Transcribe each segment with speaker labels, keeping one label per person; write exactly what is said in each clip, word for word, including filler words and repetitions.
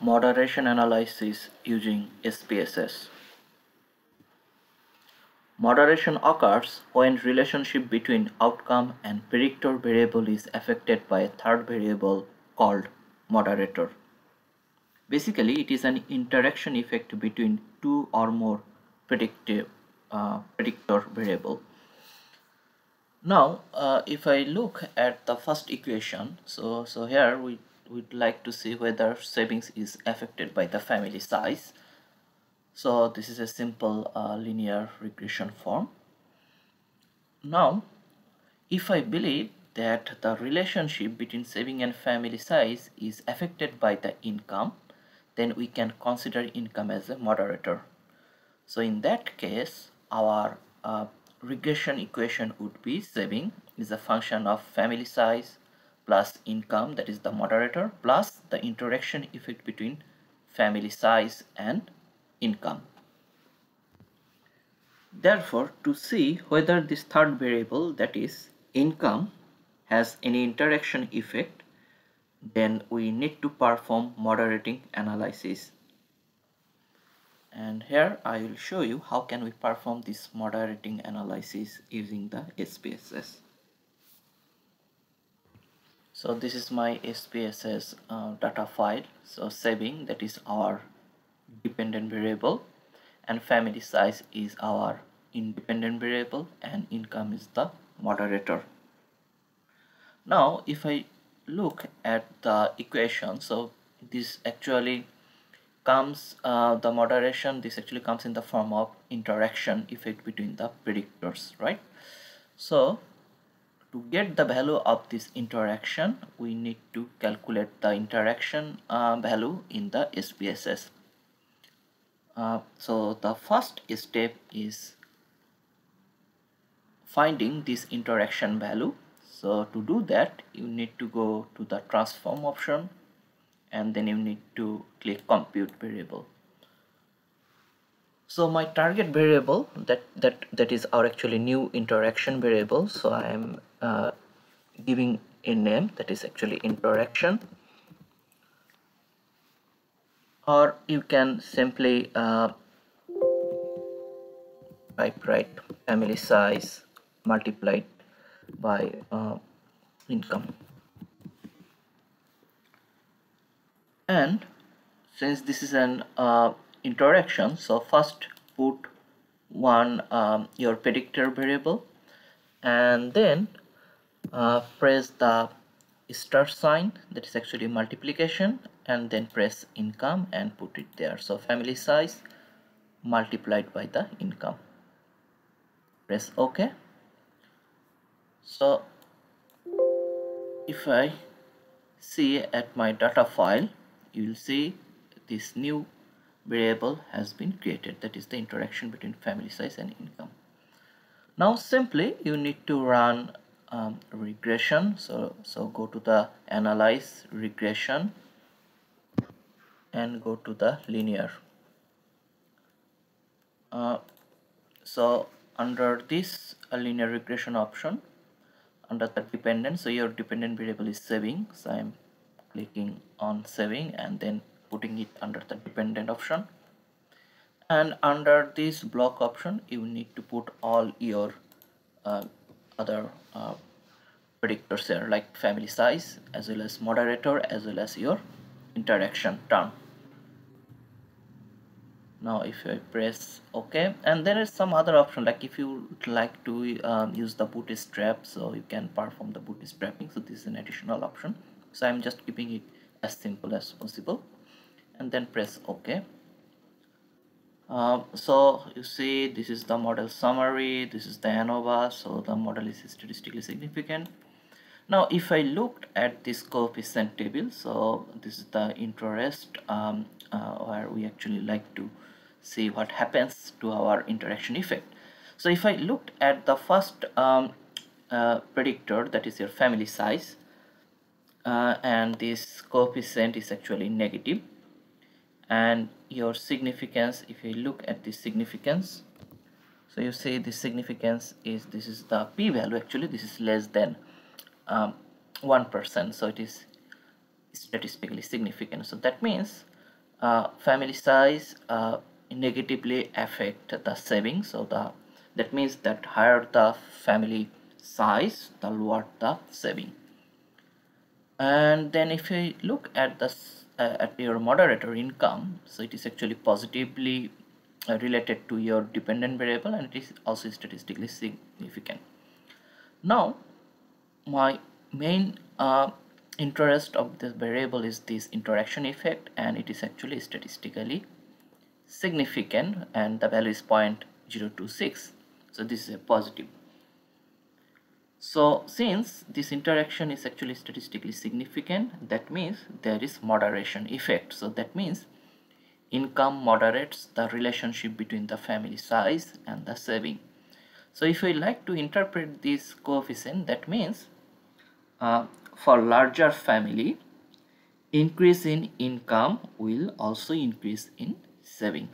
Speaker 1: Moderation analysis using S P S S. Moderation occurs when relationship between outcome and predictor variable is affected by a third variable called moderator. Basically, it is an interaction effect between two or more predictive uh, predictor variable. Now, uh, if I look at the first equation, so so here we would like to see whether savings is affected by the family size. So this is a simple uh, linear regression form. Now, if I believe that the relationship between saving and family size is affected by the income, then we can consider income as a moderator. So in that case, our uh, regression equation would be saving is a function of family size plus income, that is the moderator, plus the interaction effect between family size and income. Therefore, to see whether this third variable, that is income, has any interaction effect, then we need to perform moderating analysis. And here I will show you how can we perform this moderating analysis using the S P S S. So this is my S P S S uh, data file. So saving, that is our dependent variable, and family size is our independent variable, and income is the moderator. Now if I look at the equation, so this actually comes uh, the moderation, this actually comes in the form of interaction effect between the predictors, right? So to get the value of this interaction, we need to calculate the interaction uh, value in the S P S S. Uh, so the first step is finding this interaction value. So to do that, you need to go to the transform option, and then you need to click compute variable. So my target variable, that that that is our actually new interaction variable, so I am uh, giving a name, that is actually interaction, or you can simply uh, type right family size multiplied by uh, income. And since this is an uh, interaction, so first put one um, your predictor variable, and then uh, press the star sign, that is actually multiplication, and then press income and put it there. So family size multiplied by the income. Press OK. So if I see at my data file, you will see this new variable has been created, that is the interaction between family size and income. Now simply you need to run um, regression. So so go to the analyze regression and go to the linear. Uh, so under this uh, linear regression option, under the dependent, so your dependent variable is saving, so I'm clicking on saving and then putting it under the dependent option. And under this block option, you need to put all your uh, other uh, predictors here, like family size as well as moderator as well as your interaction term. Now if I press OK, and there is some other option, like if you would like to um, use the bootstrap, so you can perform the bootstrapping. So this is an additional option, so I'm just keeping it as simple as possible, and then press OK. Uh, so you see this is the model summary, this is the ANOVA, so the model is statistically significant. Now if I looked at this coefficient table, so this is the interest um, uh, where we actually like to see what happens to our interaction effect. So if I looked at the first um, uh, predictor, that is your family size, uh, and this coefficient is actually negative, and your significance, if you look at this significance, so you see the significance is, this is the p-value, actually this is less than um, one percent, so it is statistically significant. So that means uh, family size uh, negatively affect the savings. So the that means that higher the family size, the lower the saving. And then if you look at this uh, at your moderator income, so it is actually positively uh, related to your dependent variable, and it is also statistically significant. Now my main uh, interest of this variable is this interaction effect, and it is actually statistically significant, and the value is zero point zero two six. So this is a positive. So since this interaction is actually statistically significant, that means there is moderation effect. So that means income moderates the relationship between the family size and the saving. So if we like to interpret this coefficient, that means uh, for larger family, increase in income will also increase in saving.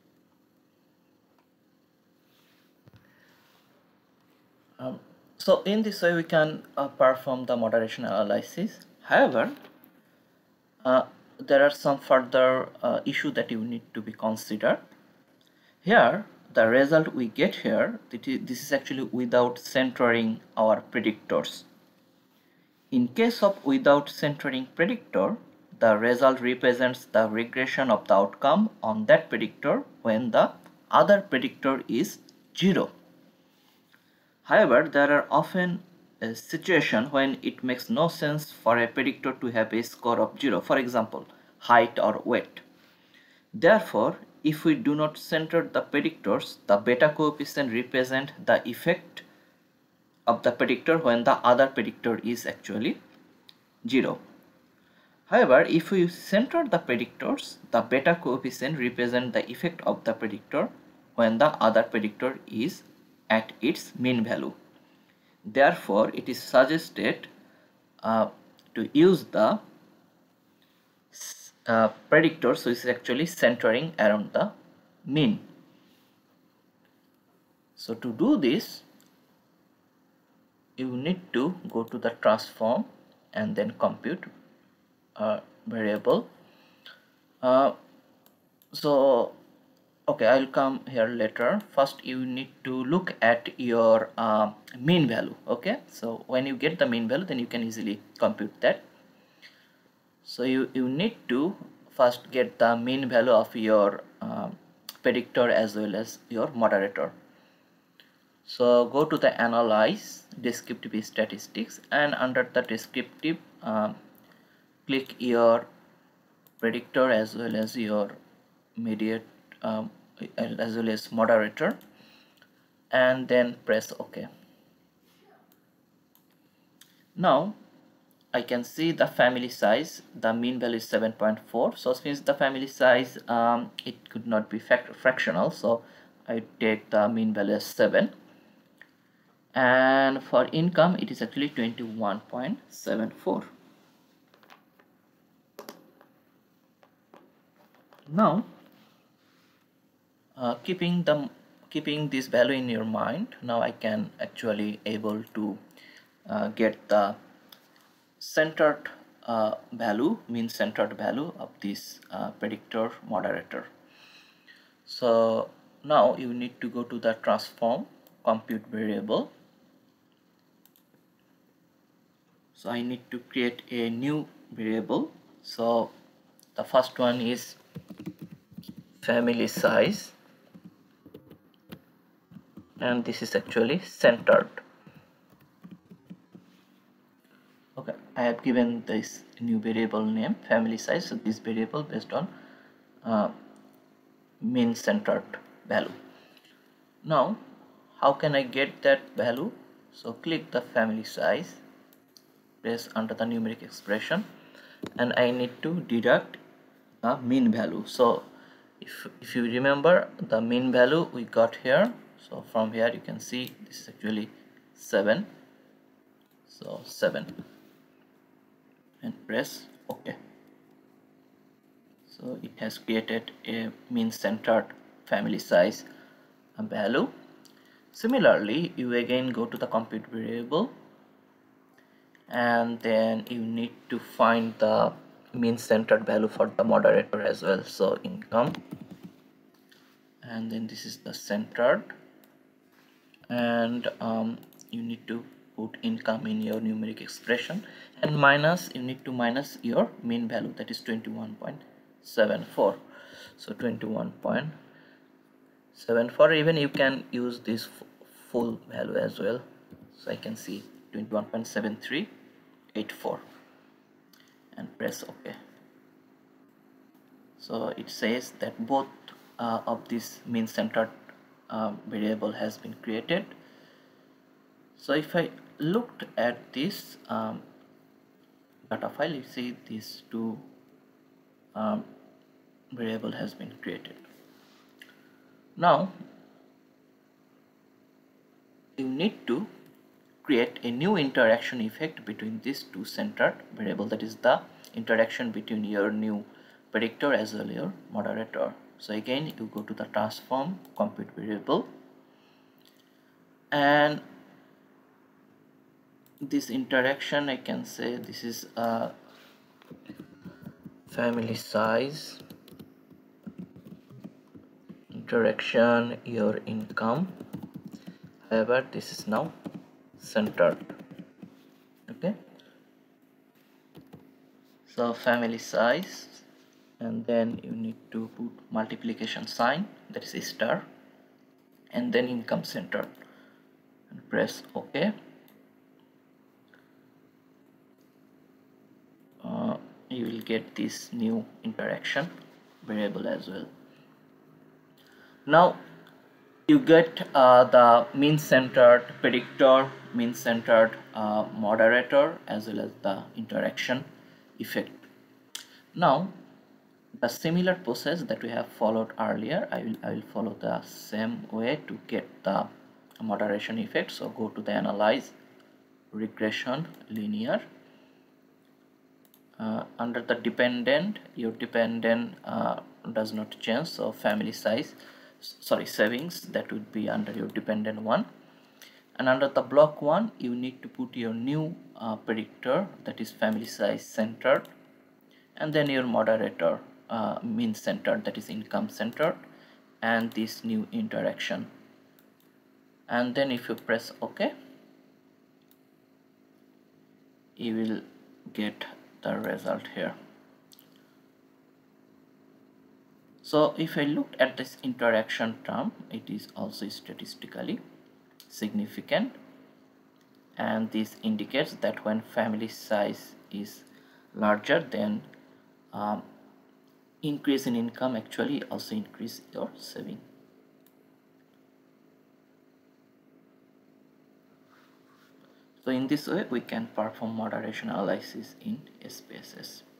Speaker 1: Um, so in this way we can uh, perform the moderation analysis. However, uh, there are some further uh, issue that you need to be considered. Here the result we get here, this is actually without centering our predictors. In case of without centering predictor, the result represents the regression of the outcome on that predictor when the other predictor is zero. However, there are often a situation when it makes no sense for a predictor to have a score of zero, for example, height or weight. Therefore, if we do not center the predictors, the beta coefficient represents the effect of the predictor when the other predictor is actually zero. However, if we center the predictors, the beta coefficient represents the effect of the predictor when the other predictor is at its mean value. Therefore, it is suggested uh, to use the uh, predictor, so it's actually centering around the mean. So to do this, you need to go to the transform and then compute a variable. Uh, so okay, I'll come here later. First you need to look at your uh, mean value. Okay, so when you get the mean value, then you can easily compute that. So you, you need to first get the mean value of your uh, predictor as well as your moderator. So go to the analyze descriptive statistics, and under the descriptive uh, click your predictor as well as your mediate um, as well as moderator, and then press OK. Now I can see the family size, the mean value is seven point four. So since the family size um, it could not be fact fractional, so I take the mean value as seven, and for income it is actually twenty-one point seven four. Now uh, keeping the keeping this value in your mind, now I can actually able to uh, get the centered uh, value, mean centered value of this uh, predictor moderator. So now you need to go to the transform compute variable. So I need to create a new variable. So the first one is family size, and this is actually centered. Okay, I have given this new variable name family size. So this variable based on uh, mean centered value. Now how can I get that value? So click the family size, press under the numeric expression, and I need to deduct the mean value. So if, if you remember the mean value we got here, so from here you can see this is actually seven, so seven, and press OK. So it has created a mean centered family size value. Similarly, you again go to the compute variable, and then you need to find the mean centered value for the moderator as well. So income, and then this is the centered, and um, you need to put income in your numeric expression, and minus, you need to minus your mean value, that is twenty-one point seven four. So twenty-one point seven four, even you can use this full value as well. So I can see twenty-one point seven three eight four and press OK. So it says that both uh, of this mean centered uh, variable has been created. So if I looked at this um, data file, you see these two um, variable has been created. Now you need to create a new interaction effect between these two centered variable, that is the interaction between your new predictor as well as your moderator. So again, you go to the transform compute variable, and this interaction, I can say this is a family size interaction, your income. However, this is now centered. Okay, so family size, and then you need to put multiplication sign, that is a star, and then income centered, and press OK. Uh, you will get this new interaction variable as well. Now you get uh, the mean centered predictor, mean centered uh, moderator, as well as the interaction effect. Now the similar process that we have followed earlier, I will, I will follow the same way to get the moderation effect. So go to the analyze, regression, linear. Uh, under the dependent, your dependent uh, does not change, so family size, sorry, savings, that would be under your dependent one. And under the block one, you need to put your new uh, predictor, that is family size centered, and then your moderator uh, mean centered, that is income centered, and this new interaction. And then if you press OK, you will get the result here. So if I look at this interaction term, it is also statistically significant, and this indicates that when family size is larger, then um, increase in income actually also increase your saving. So in this way we can perform moderation analysis in S P S S.